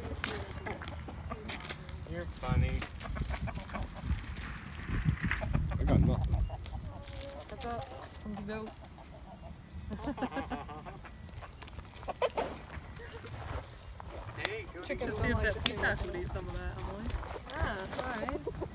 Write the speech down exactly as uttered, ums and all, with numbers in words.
You're funny. I got nothing. What's up? Let's go. Hey, go Chicken get see if that peacock would eat some of that, Emily. Ah, alright.